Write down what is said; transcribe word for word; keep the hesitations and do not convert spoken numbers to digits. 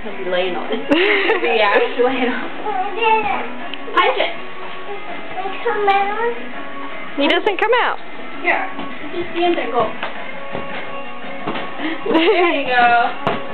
he'll be laying on it. He'll be actually laying on it. Punch it. Come out. He doesn't come out. Here, just stand there, go. There you go.